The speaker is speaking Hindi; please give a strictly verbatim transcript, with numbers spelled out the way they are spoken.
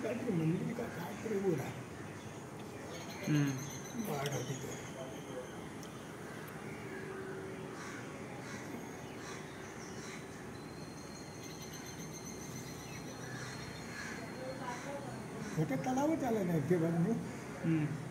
काहीतरी मंदिर का काहीतरी वो रहा बाढ़ होती तो छोटे तालाब चाले ना इतने बंद